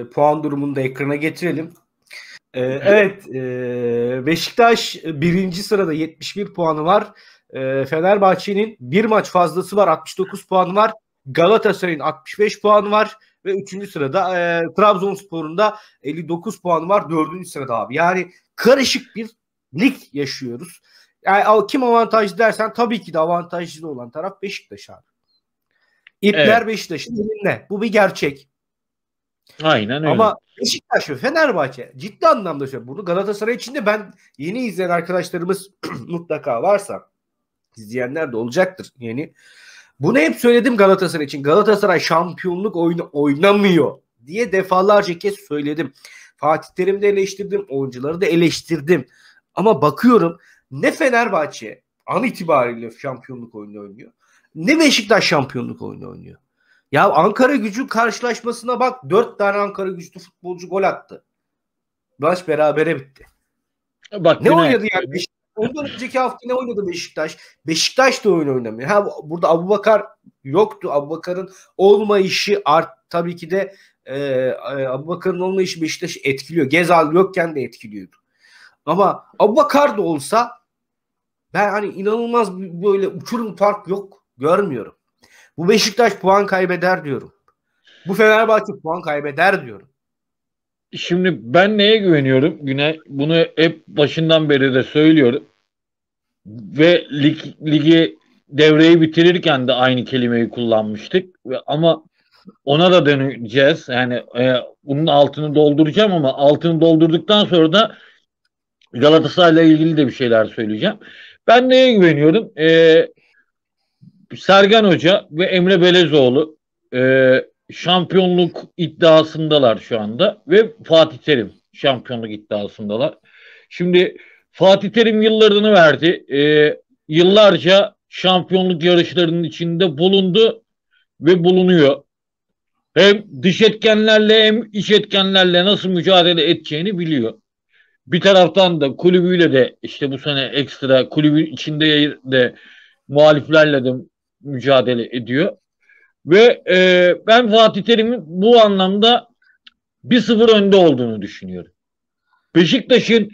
puan durumunu da ekrana getirelim. Evet, Beşiktaş birinci sırada 71 puanı var. Fenerbahçe'nin bir maç fazlası var, 69 puanı var. Galatasaray'ın 65 puanı var ve 3. sırada Trabzonspor'un da 59 puanı var 4. sırada abi. Yani karışık bir lig yaşıyoruz. Yani kim avantajlı dersen tabii ki de avantajlı olan taraf Beşiktaş abi. İpler Beşiktaş'ın elinde. Bu bir gerçek. Aynen öyle. Ama Beşiktaş ve Fenerbahçe ciddi anlamda söylüyorum. Bunu Galatasaray için de ben yeni izleyen arkadaşlarımız mutlaka varsa izleyenler de olacaktır yeni. Bunu hep söyledim Galatasaray için. Galatasaray şampiyonluk oyunu oynamıyor diye defalarca kez söyledim. Fatih Terim'i de eleştirdim. Oyuncuları da eleştirdim. Ama bakıyorum ne Fenerbahçe an itibariyle şampiyonluk oyunu oynuyor. Ne Beşiktaş şampiyonluk oyunu oynuyor. Ya Ankara Gücü karşılaşmasına bak. 4 tane Ankara Güçlü futbolcu gol attı. Maç berabere bitti. Bak, ne oynadı yani Beşiktaş? Ondan önceki hafta ne oynadı Beşiktaş? Beşiktaş da oyun oynamıyor. Burada Abubakar yoktu. Abubakar'ın olmayışı tabii ki de Abubakar'ın olmayışı Beşiktaş'ı etkiliyor. Gezal yokken de etkiliyordu. Ama Abubakar da olsa ben hani inanılmaz böyle uçurum fark yok. Görmüyorum. Bu Beşiktaş puan kaybeder diyorum. Bu Fenerbahçe puan kaybeder diyorum. Şimdi ben neye güveniyorum Güney? Bunu hep başından beri de söylüyorum. Ve ligi devreyi bitirirken de aynı kelimeyi kullanmıştık. Ama ona da döneceğiz. Yani bunun altını dolduracağım ama altını doldurduktan sonra da Galatasaray'la ilgili de bir şeyler söyleyeceğim. Ben neye güveniyorum? Sergen Hoca ve Emre Belezoğlu şampiyonluk iddiasındalar şu anda ve Fatih Terim şampiyonluk iddiasındalar. Şimdi Fatih Terim yıllarını verdi. Yıllarca şampiyonluk yarışlarının içinde bulundu ve bulunuyor. Hem dış etkenlerle hem iç etkenlerle nasıl mücadele edeceğini biliyor. Bir taraftan da kulübüyle de işte bu sene ekstra kulübün içinde de muhaliflerle de mücadele ediyor. Ve ben Fatih Terim'in bu anlamda 1-0 önde olduğunu düşünüyorum. Beşiktaş'ın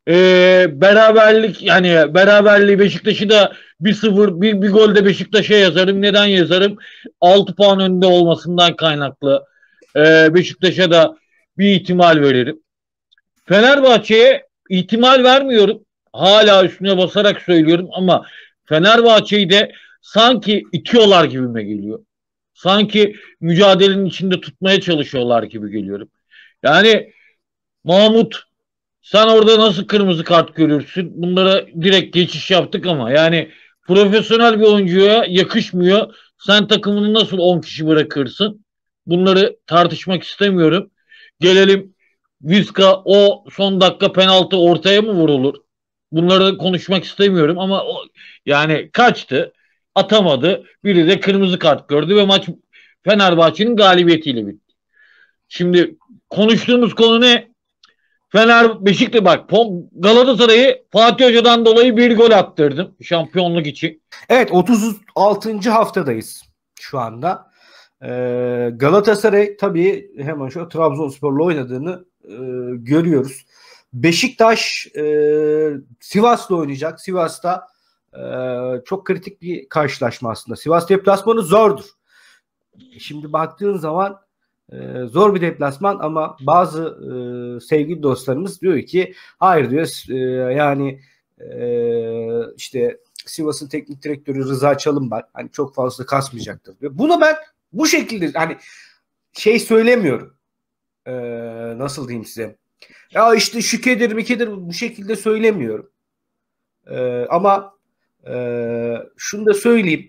beraberliği Beşiktaş'ı da 1-0 bir gol de Beşiktaş'a yazarım. Neden yazarım? 6 puan önde olmasından kaynaklı Beşiktaş'a da bir ihtimal veririm. Fenerbahçe'ye ihtimal vermiyorum. Hala üstüne basarak söylüyorum ama Fenerbahçe'yi de sanki itiyorlar gibime geliyor. Sanki mücadelenin içinde tutmaya çalışıyorlar gibi geliyorum. Yani Mahmut, sen orada nasıl kırmızı kart görürsün? Bunlara direkt geçiş yaptık ama yani profesyonel bir oyuncuya yakışmıyor. Sen takımını nasıl 10 kişi bırakırsın? Bunları tartışmak istemiyorum. Gelelim Vizca, o son dakika penaltı ortaya mı vurulur? Bunları konuşmak istemiyorum ama yani kaçtı, atamadı. Biri de kırmızı kart gördü ve maç Fenerbahçe'nin galibiyetiyle bitti. Şimdi konuştuğumuz konu ne? Beşiktaş bak, Galatasaray'ı Fatih Hoca'dan dolayı bir gol attırdım şampiyonluk için. Evet, 36. haftadayız şu anda. Galatasaray tabii hemen şu Trabzonspor'la oynadığını görüyoruz. Beşiktaş Sivas'la oynayacak. Sivas'ta çok kritik bir karşılaşma aslında. Sivas deplasmanı zordur. Şimdi baktığın zaman zor bir deplasman ama bazı sevgili dostlarımız diyor ki hayır diyor yani işte Sivas'ın teknik direktörü Rıza Çalınbay hani çok fazla kasmayacaktır diyor. Bunu ben bu şekilde hani söylemiyorum. Nasıl diyeyim size? Ya işte şükedir bu şekilde söylemiyorum. Ama şunu da söyleyeyim.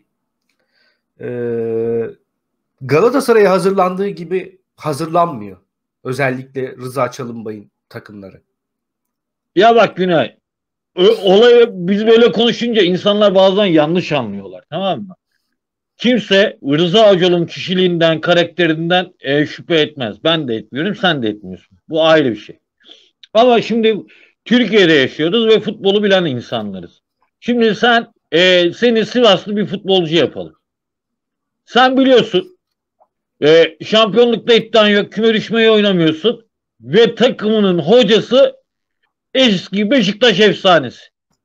Galatasaray'a hazırlandığı gibi hazırlanmıyor. Özellikle Rıza Çalınbay'ın takımları. Ya bak Günay, olayı biz böyle konuşunca insanlar bazen yanlış anlıyorlar, tamam mı? Kimse Rıza Hoca'nın kişiliğinden, karakterinden şüphe etmez. Ben de etmiyorum, sen de etmiyorsun. Bu ayrı bir şey. Ama şimdi Türkiye'de yaşıyoruz ve futbolu bilen insanlarız. Şimdi seni Sivaslı bir futbolcu yapalım. Sen biliyorsun Şampiyonlukta iddian yok. Küme düşmeyi oynamıyorsun. Ve takımının hocası eski Beşiktaş efsanesi.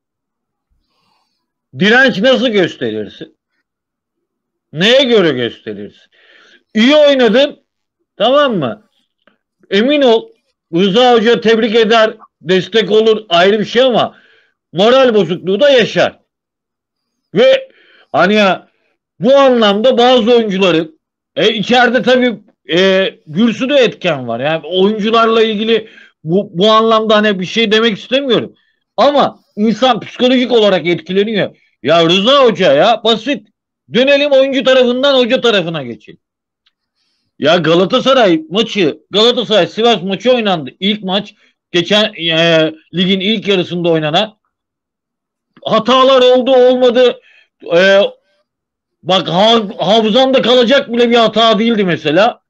Direnç nasıl gösterirsin? Neye göre gösterirsin? İyi oynadın. Tamam mı? Emin ol, Rıza Hoca tebrik eder, destek olur, ayrı bir şey ama moral bozukluğu da yaşar. Ve hani ya, bu anlamda bazı oyuncuların içeride tabii bir sürü etken var. Yani oyuncularla ilgili bu anlamda hani bir şey demek istemiyorum. Ama insan psikolojik olarak etkileniyor. Ya Rıza Hoca, ya basit. Dönelim oyuncu tarafından hoca tarafına geçelim. Ya Galatasaray maçı, Galatasaray Sivas maçı oynandı. İlk maç geçen ligin ilk yarısında oynanan. Hatalar oldu olmadı. E, Bak hafızamda kalacak bile bir hata değildi mesela.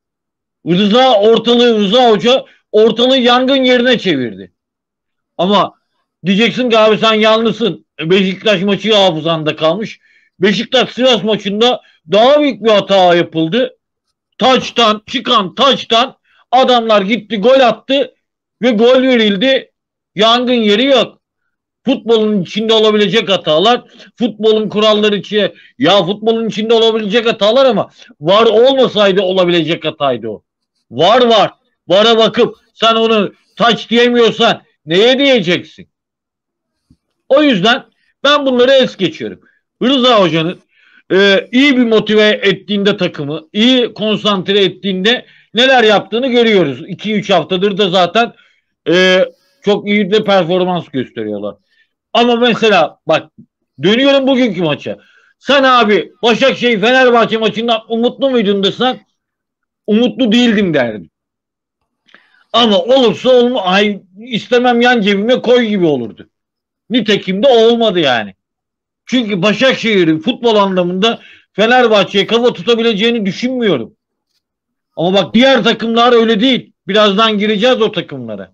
Rıza Hoca ortalığı yangın yerine çevirdi. Ama diyeceksin ki abi sen yanlısın. Beşiktaş maçı hafızanda kalmış. Beşiktaş Sivas maçında daha büyük bir hata yapıldı. Çıkan taçtan adamlar gitti gol attı ve gol verildi. Yangın yeri yok. Futbolun içinde olabilecek hatalar, futbolun kuralları içinde, ya futbolun içinde olabilecek hatalar ama var olmasaydı olabilecek hataydı o. Var. Vara bakıp sen onu taç diyemiyorsan neye diyeceksin? O yüzden ben bunları es geçiyorum. Rıza Hoca'nın iyi bir motive ettiğinde takımı, iyi konsantre ettiğinde neler yaptığını görüyoruz. 2-3 haftadır da zaten çok iyi de performans gösteriyorlar. Ama mesela bak, dönüyorum bugünkü maça. Sen abi Başakşehir Fenerbahçe maçından umutlu muydun desen umutlu değildim derdim. Ama olursa ay istemem yan cebime koy gibi olurdu. Nitekim de olmadı yani. Çünkü Başakşehir'in futbol anlamında Fenerbahçe'ye kafa tutabileceğini düşünmüyorum. Ama bak diğer takımlar öyle değil. Birazdan gireceğiz o takımlara.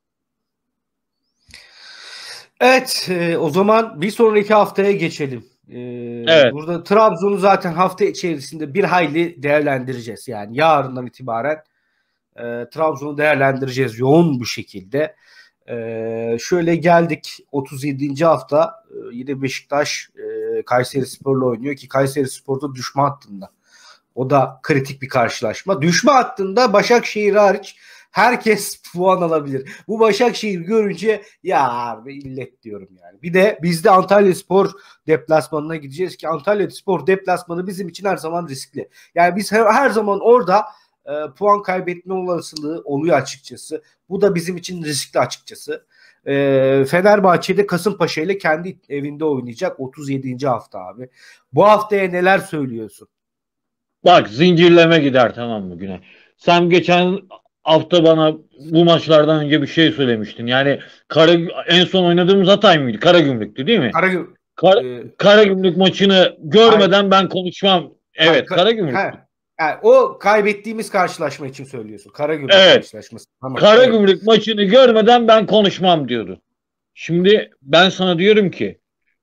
Evet, o zaman bir sonraki haftaya geçelim. Evet. Burada Trabzon'u zaten hafta içerisinde bir hayli değerlendireceğiz. Yani yarından itibaren Trabzon'u değerlendireceğiz yoğun bir şekilde. Şöyle geldik 37. hafta yine Beşiktaş Kayserispor'la oynuyor ki Kayserispor da düşme hattında. O da kritik bir karşılaşma. Düşme hattında Başakşehir hariç herkes puan alabilir. Bu Başakşehir görünce ya abi illet diyorum yani. Bir de biz de Antalyaspor deplasmanına gideceğiz ki Antalyaspor deplasmanı bizim için her zaman riskli. Yani biz her zaman orada puan kaybetme olasılığı oluyor açıkçası. Bu da bizim için riskli açıkçası. Fenerbahçe'de Kasımpaşa ile kendi evinde oynayacak 37. hafta abi. Bu haftaya neler söylüyorsun? Bak zincirleme gider, tamam mı Güney? Sen geçen hafta bana bu maçlardan önce bir şey söylemiştin. Yani en son oynadığımız Hatay mıydı? Karagümrük'tü değil mi? Karagümrük maçını görmeden ben konuşmam. Evet, Karagümrük. Yani o kaybettiğimiz karşılaşma için söylüyorsun. Karagümrük karşılaşması. Tamam. Karagümrük maçını görmeden ben konuşmam diyordu. Şimdi ben sana diyorum ki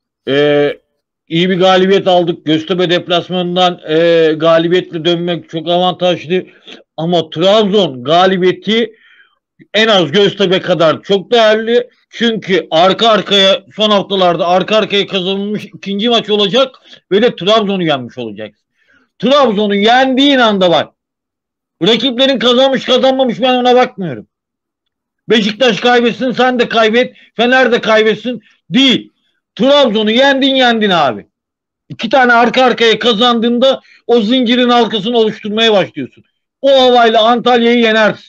iyi bir galibiyet aldık. Göztepe deplasmanından galibiyetle dönmek çok avantajlı. Ama Trabzon galibiyeti en az Göztepe kadar çok değerli. Çünkü son haftalarda arka arkaya kazanılmış ikinci maç olacak ve de Trabzon'u yenmiş olacak. Trabzon'u yendiğin anda bak. Rakiplerin kazanmış kazanmamış ben ona bakmıyorum. Beşiktaş kaybetsin sen de kaybet. Fener de kaybetsin. Değil. Trabzon'u yendin abi. 2 tane arka arkaya kazandığında o zincirin halkasını oluşturmaya başlıyorsun. O havayla Antalya'yı yenersin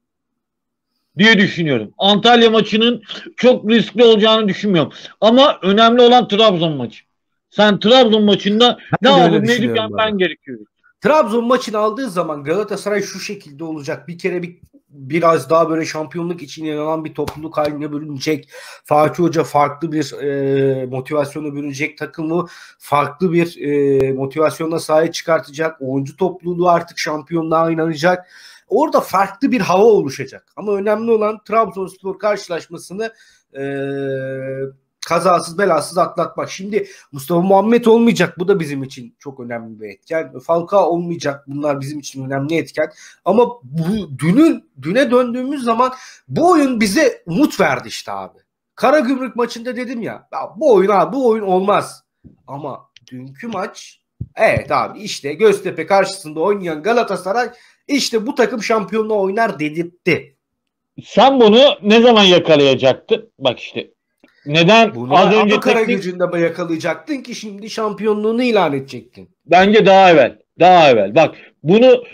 diye düşünüyorum. Antalya maçının çok riskli olacağını düşünmüyorum. Ama önemli olan Trabzon maçı. Sen Trabzon maçında ne yapıp ne edip yapman gerekiyor. Trabzon maçını aldığı zaman Galatasaray şu şekilde olacak. Bir kere biraz daha böyle şampiyonluk için inanan bir topluluk haline bürünecek. Fatih Hoca farklı bir motivasyona bürünecek. Takımı farklı bir motivasyona sahip çıkartacak. Oyuncu topluluğu artık şampiyonluğa inanacak. Orada farklı bir hava oluşacak. Ama önemli olan Trabzonspor karşılaşmasını kazasız belasız atlatmak. Şimdi Mustafa Muhammed olmayacak. Bu da bizim için çok önemli bir etken. Falcao olmayacak. Bunlar bizim için önemli etken. Ama düne döndüğümüz zaman bu oyun bize umut verdi işte abi. Karagümrük maçında dedim ya bu oyun olmaz. Ama dünkü maç evet abi işte Göztepe karşısında oynayan Galatasaray işte bu takım şampiyonluğu oynar dedirtti. Sen bunu ne zaman yakalayacaktın? Bak işte. Neden bunu az önce Karagümrük'ünde yakalayacaktın ki şimdi şampiyonluğunu ilan edecektin? Bence daha evvel. Daha evvel. Bak bunu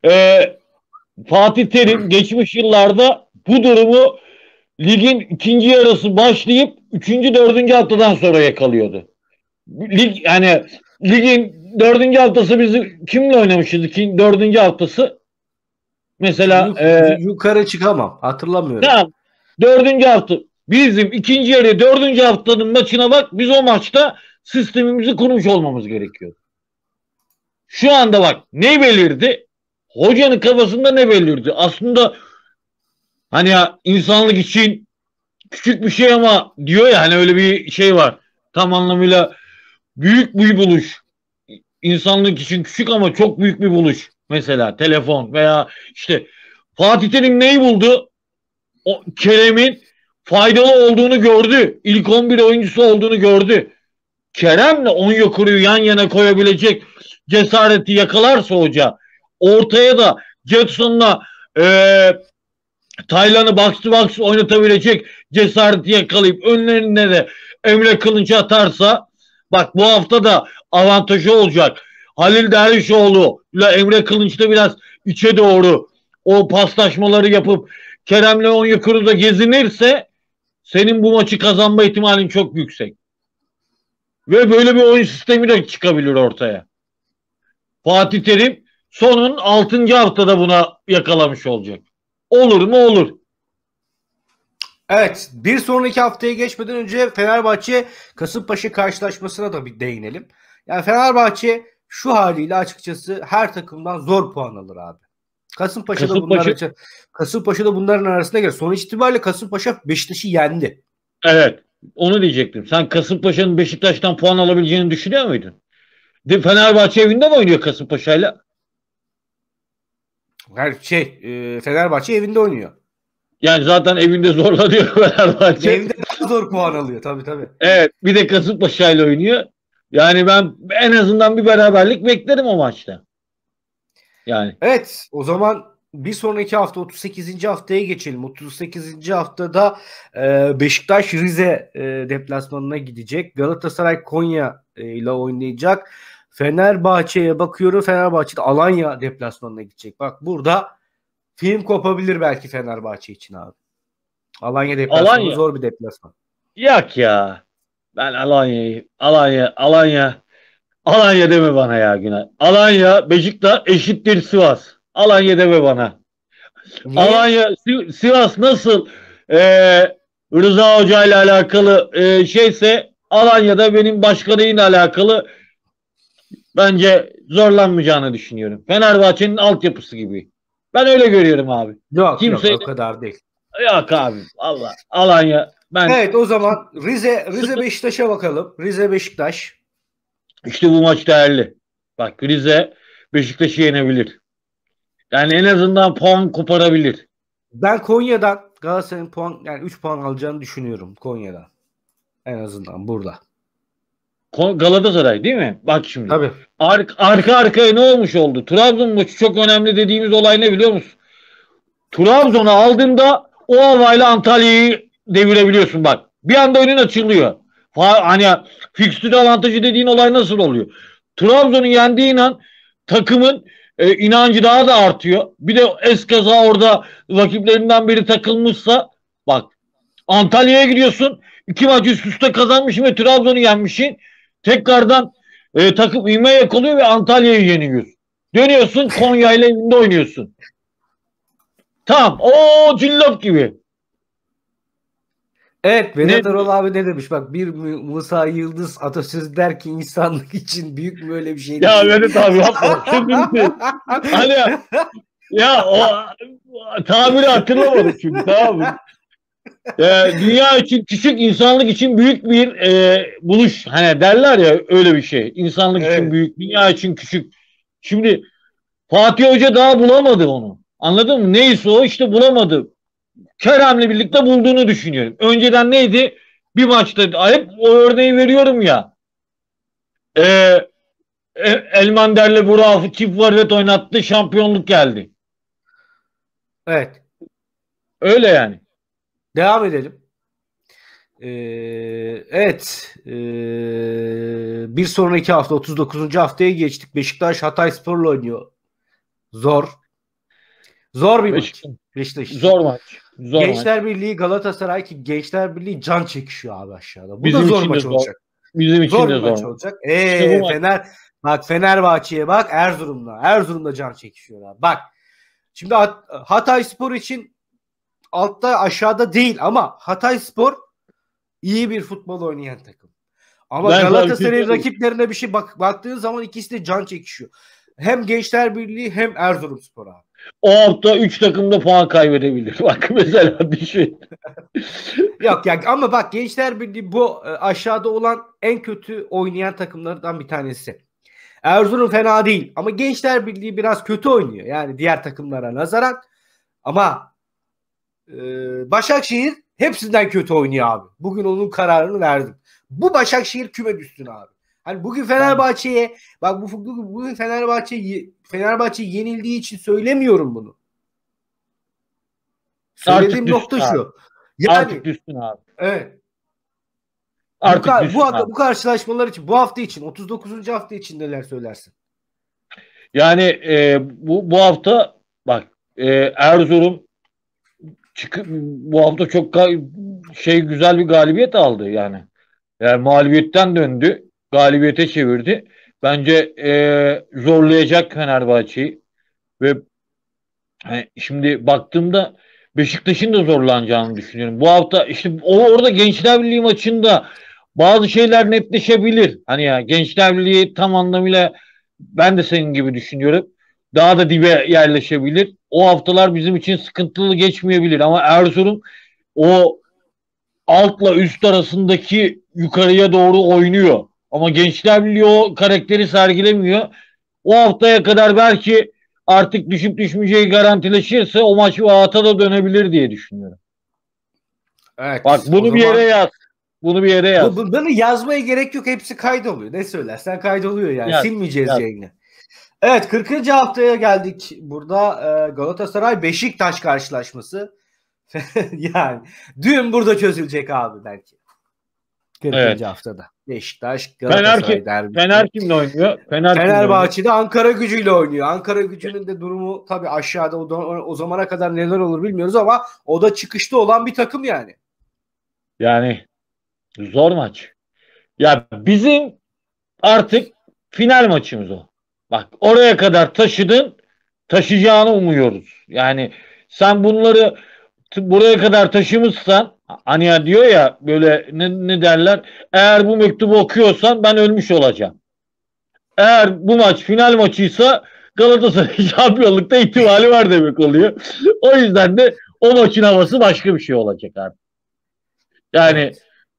Fatih Terim geçmiş yıllarda bu durumu ligin ikinci yarısı başlayıp 3. 4. haftadan sonra yakalıyordu. Ligin 4. haftası bizi kimle oynamışız? 4. haftası mesela yukarı çıkamam. Hatırlamıyorum. Tamam. 4. hafta bizim ikinci yarı 4. haftanın maçına bak, biz o maçta sistemimizi kurmuş olmamız gerekiyor. Şu anda bak ne belirdi? Hocanın kafasında ne belirdi? Aslında hani ya insanlık için küçük bir şey ama diyor ya, hani öyle bir şey var. Tam anlamıyla büyük bir buluş. İnsanlık için küçük ama çok büyük bir buluş. Mesela telefon veya işte Fatih Terim neyi buldu? O Kerem'in faydalı olduğunu gördü. İlk 11 oyuncusu olduğunu gördü. Kerem'le Onyekuru'yu yan yana koyabilecek cesareti yakalarsa hoca, ortaya da Jetson'la Taylan'ı box to box oynatabilecek cesareti yakalayıp önlerine de Emre Kılınç'ı atarsa, bak bu hafta da avantajı olacak. Halil Dervişoğlu ile Emre Kılınç'ta biraz içe doğru o paslaşmaları yapıp Kerem'le Onyekuru'da gezinirse senin bu maçı kazanma ihtimalin çok yüksek. Ve böyle bir oyun sistemi de çıkabilir ortaya. Fatih Terim sonun 6. haftada buna yakalamış olacak. Olur mu? Olur. Evet, bir sonraki haftaya geçmeden önce Fenerbahçe Kasımpaşa karşılaşmasına da bir değinelim. Yani Fenerbahçe şu haliyle açıkçası her takımdan zor puan alır abi. Kasımpaşa da bunların arasında gelir. Sonuç itibariyle Kasımpaşa Beşiktaş'ı yendi. Evet. Onu diyecektim. Sen Kasımpaşa'nın Beşiktaş'tan puan alabileceğini düşünüyor muydun? Fenerbahçe evinde mi oynuyor Kasımpaşa'yla? Fenerbahçe evinde oynuyor. Yani zaten evinde zorlanıyor Fenerbahçe. Evinde daha zor puan alıyor tabii. Evet. Bir de Kasımpaşa'yla oynuyor. Yani ben en azından bir beraberlik beklerim o maçta. Yani. Evet, o zaman bir sonraki hafta 38. haftaya geçelim. 38. haftada Beşiktaş Rize deplasmanına gidecek. Galatasaray Konya ile oynayacak. Fenerbahçe'ye bakıyorum. Fenerbahçe'de Alanya deplasmanına gidecek. Bak burada film kopabilir belki Fenerbahçe için abi. Alanya deplasmanı zor bir deplasman. Yok ya. Ben Alanya deme bana ya Günay. Alanya Beşiktaş eşittir Sivas. Alanya deme bana. Niye? Alanya Sivas nasıl Rıza Hoca ile alakalı şeyse, Alanya'da benim başkanıyla alakalı bence zorlanmayacağını düşünüyorum. Fenerbahçe'nin altyapısı gibi. Ben öyle görüyorum abi. Yok o kadar değil. Yok abi. Allah. Alanya. Evet, o zaman Rize Beşiktaş'a bakalım. Rize Beşiktaş. İşte bu maç değerli. Bak Rize Beşiktaş'ı yenebilir. Yani en azından puan koparabilir. Ben Konya'dan Galatasaray'ın 3 puan alacağını düşünüyorum Konya'dan. En azından burada. Galatasaray değil mi? Bak şimdi. Tabii. Arka arkaya ne olmuş oldu? Trabzon maçı çok önemli dediğimiz olay ne biliyor musun? Trabzon'u aldığında o havayla Antalya'yı devirebiliyorsun bak. Bir anda önün açılıyor. Hani fikstürü avantajı dediğin olay nasıl oluyor? Trabzon'u yendiğin an takımın inancı daha da artıyor. Bir de eskaza orada rakiplerinden biri takılmışsa, bak Antalya'ya gidiyorsun. 2 maç üst üste kazanmışsın ve Trabzon'u yenmişsin. Tekrardan takım ivme yakalıyor ve Antalya'yı yeniyorsun. Dönüyorsun Konya ile evinde oynuyorsun. Tamam. O cillop gibi. Evet, Vedat Erol abi ne demiş? Bak, bir Musa Yıldız atasözü der ki insanlık için büyük mü öyle bir şey değil. Ya Vedat abi yapma. Hani ya o tabiri hatırlamadım çünkü, tamam mı? Dünya için küçük, insanlık için büyük bir buluş. Hani derler ya öyle bir şey. İnsanlık için Evet. büyük, dünya için küçük. Şimdi Fatih Hoca daha bulamadı onu. Anladın mı? Neyse o işte bulamadı. Kerem'le birlikte bulduğunu düşünüyorum. Önceden neydi? Bir maçta hep o örneği veriyorum ya. Ee, Elmander'le Burak'ı çift forvet oynattı. Şampiyonluk geldi. Evet. Öyle yani. Devam edelim. Evet. Bir sonraki hafta 39. haftaya geçtik. Beşiktaş Hatayspor'la oynuyor. Zor. Zor bir maç. Beşiktaş için. Zor maç. Zor Gençler maç. Birliği Galatasaray ki Gençler Birliği can çekişiyor abi aşağıda. Bu Bizim da zor için de maç zor. olacak. Bizim için Zor de bir maç zor. olacak. İşte bu maç. Fenerbahçe'ye bak Erzurum'da can çekişiyor abi. Bak. Şimdi Hatayspor için altta aşağıda değil ama Hatayspor iyi bir futbol oynayan takım. Ama Ben Galatasaray'ın rakiplerine bir şey baktığın zaman ikisi de can çekişiyor. Hem Gençler Birliği hem Erzurumspor abi. O hafta 3 takım da puan kaybedebilir. Bak mesela düşün. Yok ya ama bak Gençler Birliği bu aşağıda olan en kötü oynayan takımlardan bir tanesi. Erzurum fena değil ama Gençler Birliği biraz kötü oynuyor. Yani diğer takımlara nazaran. Ama Başakşehir hepsinden kötü oynuyor abi. Bugün onun kararını verdim. Bu Başakşehir küme düşsün abi. Hani bugün Fenerbahçe'ye bak bugün Fenerbahçe yenildiği için söylemiyorum bunu. Söylediğim nokta Abi. şu. Yani Artık düşsün abi. evet. Artık düşsün abi. Bu karşılaşmalar için, bu hafta için, 39. hafta için neler söylersin? Yani bu hafta bak Erzurum bu hafta çok güzel bir galibiyet aldı yani. Yani mağlubiyetten döndü. Galibiyete çevirdi. Bence zorlayacak Fenerbahçe'yi ve şimdi baktığımda Beşiktaş'ın da zorlanacağını düşünüyorum. Bu hafta işte orada Gençler Birliği maçında bazı şeyler netleşebilir. Hani ya Gençler Birliği tam anlamıyla ben de senin gibi düşünüyorum. Daha da dibe yerleşebilir. O haftalar bizim için sıkıntılı geçmeyebilir ama Erzurum o altla üst arasındaki yukarıya doğru oynuyor. Ama Gençler Birliği o karakteri sergilemiyor. O haftaya kadar belki artık düşüp düşmeyeceği garantileşirse o maç rahat'a da dönebilir diye düşünüyorum. Evet. Bak bunu bir yere yaz. Bunu bir yere yaz. Bunu yazmaya gerek yok. Hepsi kaydoluyor. Ne söylersen kaydoluyor yani. Silmeyeceğiz yayını. Evet 40. haftaya geldik. Burada Galatasaray Beşiktaş karşılaşması. Yani dün burada çözülecek abi belki. 40. haftada. Beşiktaş Galatasaray derbisi. Fener kimle oynuyor? Fenerbahçe'de Ankara Gücü'yle oynuyor. Ankara Gücü'nün de durumu tabii aşağıda o zamana kadar neler olur bilmiyoruz ama o da çıkışta olan bir takım yani. Yani zor maç. Ya bizim artık final maçımız o. Bak oraya kadar taşıyacağını umuyoruz. Yani sen bunları buraya kadar taşımışsan hani ya diyor ya böyle ne derler, eğer bu mektubu okuyorsan ben ölmüş olacağım. Eğer bu maç final maçıysa Galatasaray şampiyonlukta ihtimali var demek oluyor. O yüzden de o maçın havası başka bir şey olacak artık. Yani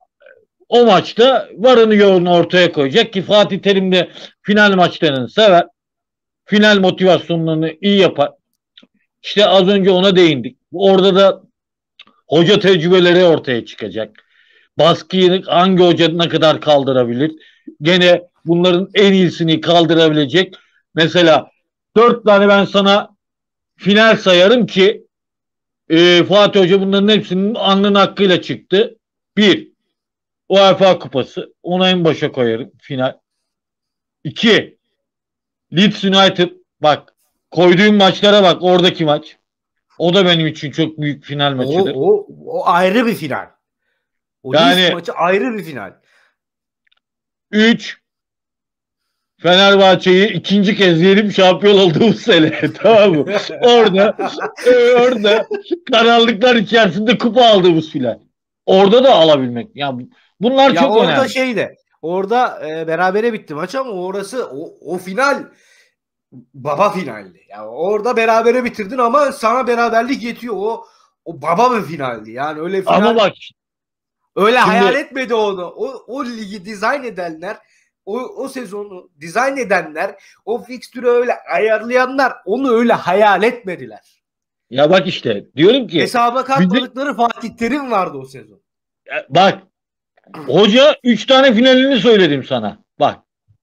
o maçta varını yoğunu ortaya koyacak ki Fatih Terim de final maçlarını sever. Final motivasyonlarını iyi yapar. İşte az önce ona değindik. Orada da hoca tecrübeleri ortaya çıkacak. Baskıyı hangi hoca ne kadar kaldırabilir? Gene bunların en iyisini kaldırabilecek. Mesela 4 tane ben sana final sayarım ki Fatih Hoca bunların hepsinin alnının hakkıyla çıktı. 1. UEFA Kupası. Onu en başa koyarım final. 2. Leeds United. Bak koyduğum maçlara bak, oradaki maç. O da benim için çok büyük final maçıdır. O ayrı bir final. O yani, Leeds maçı ayrı bir final. 3. Fenerbahçe'yi ikinci kez yenip şampiyon olduğumuz sene. Tamam mı? Orada karanlıklar içerisinde kupa aldığımız final. Orada da alabilmek. Ya bunlar çok orada önemli. Orada berabere bitti maç ama orası o final baba finaldi. Ya orada berabere bitirdin ama sana beraberlik yetiyor. o baba bir finaldi. Yani öyle final, Ama bak öyle şimdi, hayal etmedi onu. O ligi dizayn edenler, o sezonu dizayn edenler, o fikstürü öyle ayarlayanlar onu öyle hayal etmediler. ya bak işte diyorum ki Hesaba bizim, katmadıkları Fatih Terim vardı o sezon. bak hoca 3 tane finalini söyledim sana. Bak,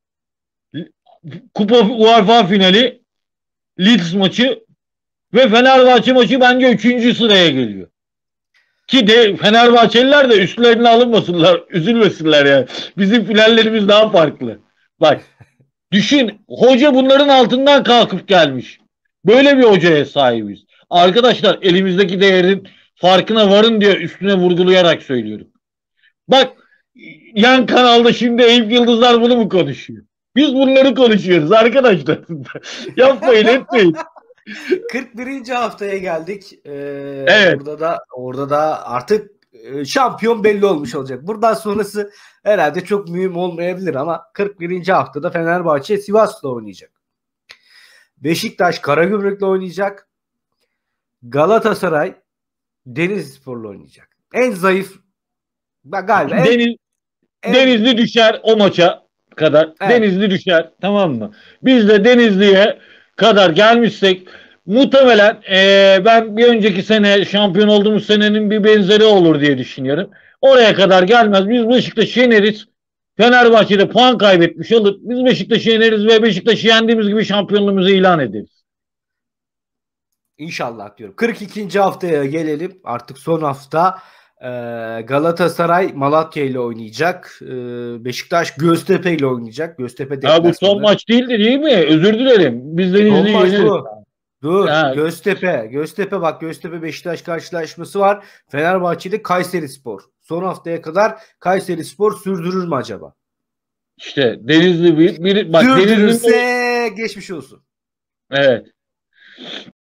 Kupa UEFA finali, Leeds maçı ve Fenerbahçe maçı bence 3. sıraya geliyor. Ki de Fenerbahçeliler de üstlerine alınmasınlar, üzülmesinler yani. Bizim finallerimiz daha farklı. Bak, düşün, hoca bunların altından kalkıp gelmiş. Böyle bir hocaya sahibiz. Arkadaşlar, elimizdeki değerin farkına varın diye üstüne vurgulayarak söylüyorum. Bak, yan kanalda şimdi Eyüp Yıldızlar bunu mu konuşuyor? Biz bunları konuşuyoruz arkadaşlar. Yapmayın, etmeyin. 41. haftaya geldik. Evet. Orada da artık şampiyon belli olmuş olacak. Buradan sonrası herhalde çok mühim olmayabilir ama 41. haftada Fenerbahçe Sivas'la oynayacak. Beşiktaş Karagümrük'le oynayacak. Galatasaray Denizlispor'la oynayacak. En zayıf galiba Denizli düşer o maça kadar. evet. Denizli düşer, tamam mı? Biz de Denizli'ye kadar gelmişsek muhtemelen ben bir önceki sene şampiyon olduğumuz senenin bir benzeri olur diye düşünüyorum. Oraya kadar gelmez. Biz Beşiktaş'ı yeneriz. Fenerbahçe'de puan kaybetmiş olur. Biz Beşiktaş'ı yeneriz ve Beşiktaş'ı yendiğimiz gibi şampiyonluğumuzu ilan ederiz. İnşallah diyorum. 42. haftaya gelelim. Artık son hafta. Galatasaray Malatya ile oynayacak. Beşiktaş Göztepe ile oynayacak. Göztepe Ya bu son maç değildi değil mi? Özür dilerim. Biz Denizli'yi yeneriz. Dur. Yani. Göztepe bak, Göztepe Beşiktaş karşılaşması var. Fenerbahçe'de Kayserispor. Son haftaya kadar Kayserispor sürdürür mü acaba? İşte Denizli bak, sürdürürse geçmiş olsun. Evet.